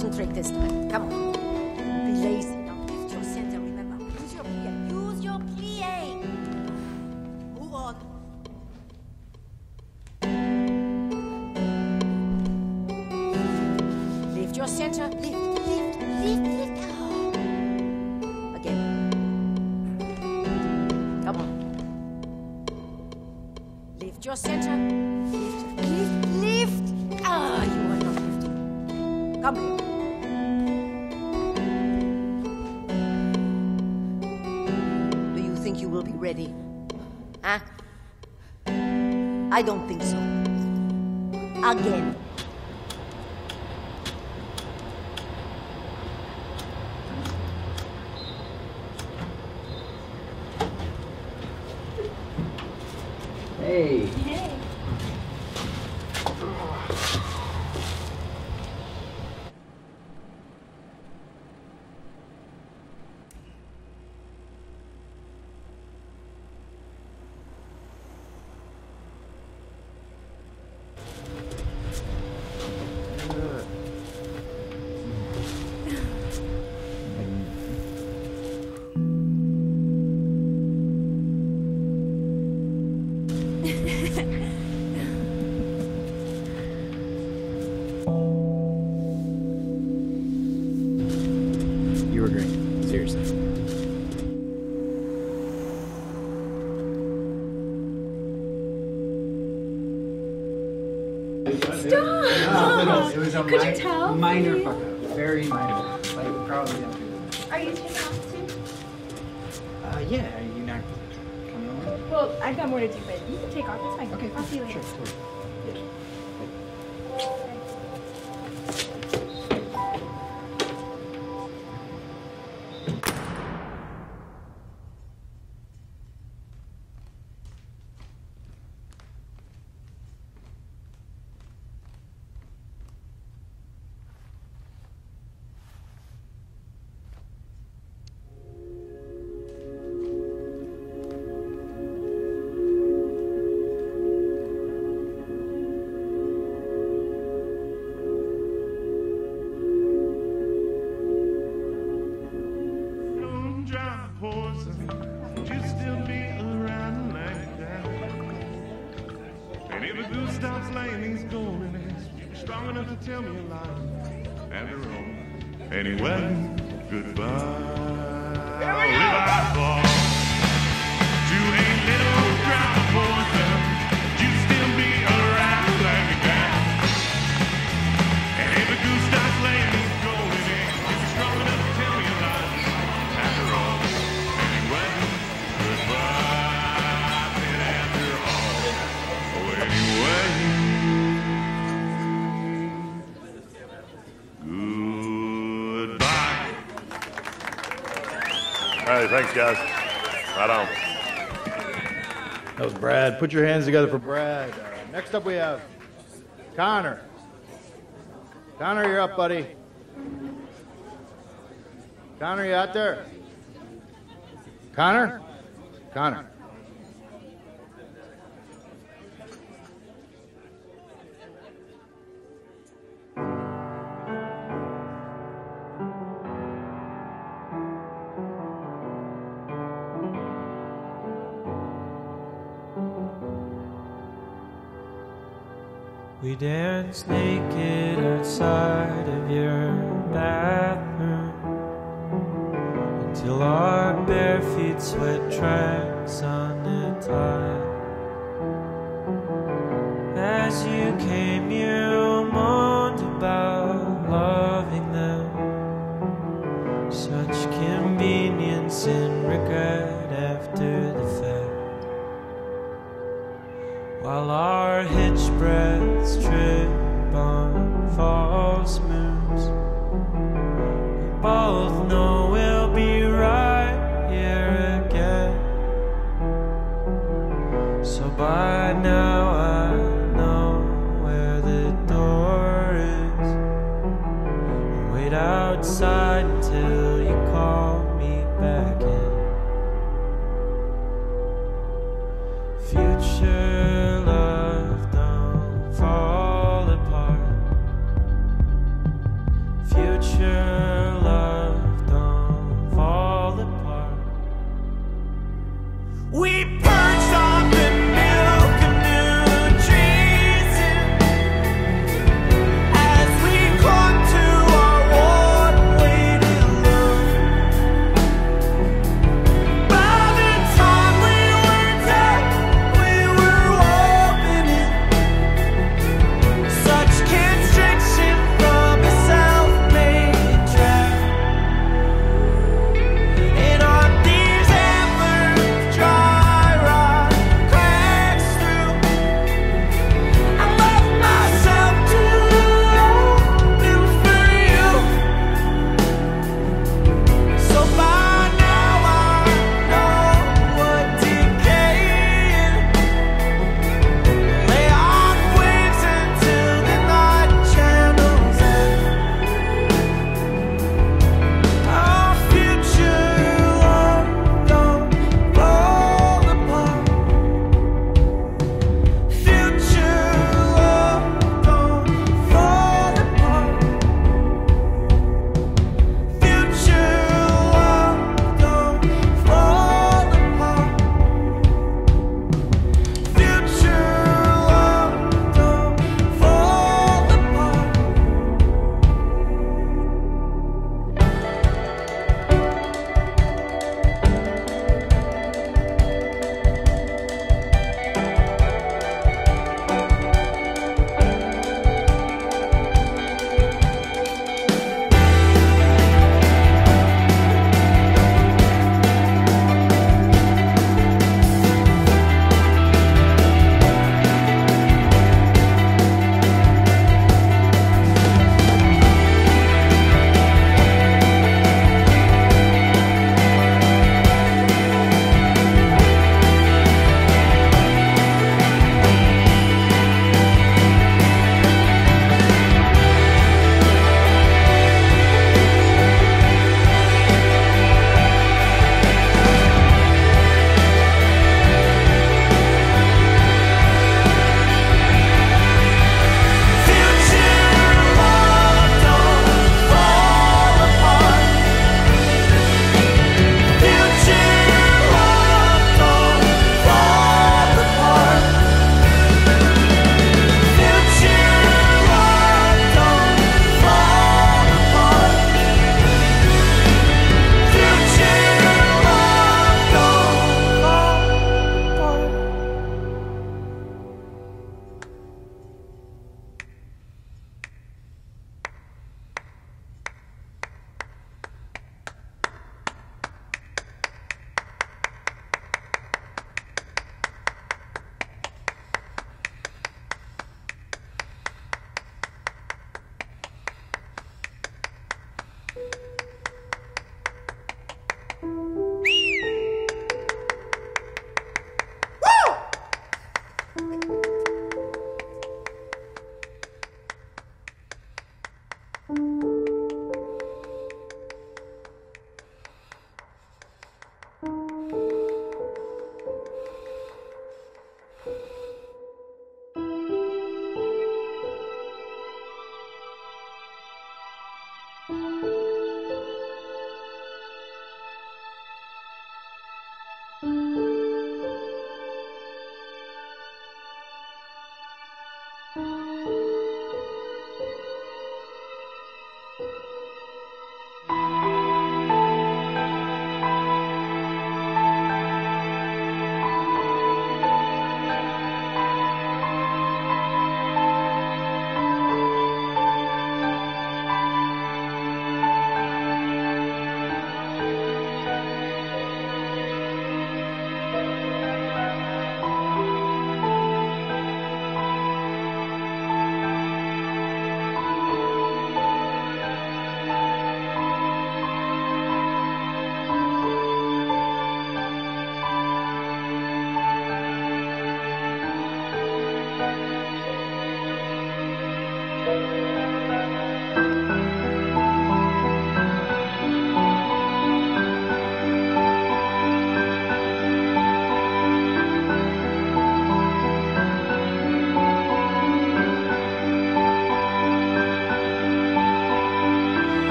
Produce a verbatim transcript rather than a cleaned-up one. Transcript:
finishing trick this time. Come on. Don't be lazy. Now lift your center, remember. Use your plie. Use your plie. Move on. Lift your center. Lift, lift, lift, lift. Oh. Again. Come on. Lift your center. Lift, lift, lift. Ah, you are not lifting. Come here. Do you think you will be ready? Huh? I don't think so. Again. Hey. Hey. You were great. Seriously. Stop! No, it was a Could mi you tell? minor fuck up. Very minor. Like, probably not Are you taking off too? Uh, yeah, are you not coming over? Well, I've got more to do, but you can take off. It's fine. Okay, I'll see you later. sure, totally. Yeah. Tell me a lie, after all. Anyway, goodbye. Here we go. If I fall to a little drown poison, you still be around like a guy. And if a goose starts laying these golden eggs, if you're strong enough to tell me a lie, after all. Anyway, goodbye. I said after all. Oh, anyway. All right, thanks, guys. Right on. That was Brad. Put your hands together for Brad. Uh, next up we have Connor. Connor, you're up, buddy. Connor, you out there? Connor? Connor. We danced naked outside of your bathroom until our bare feet sweat tracks on the tile. As you came, you moaned about loving them. Such convenience and regret after the fact. While our hitch breaths trip on false moves, we both know we'll be right here again. So by now I know where the door is. I wait outside until you call me back in. Future love, don't fall apart. Future We purge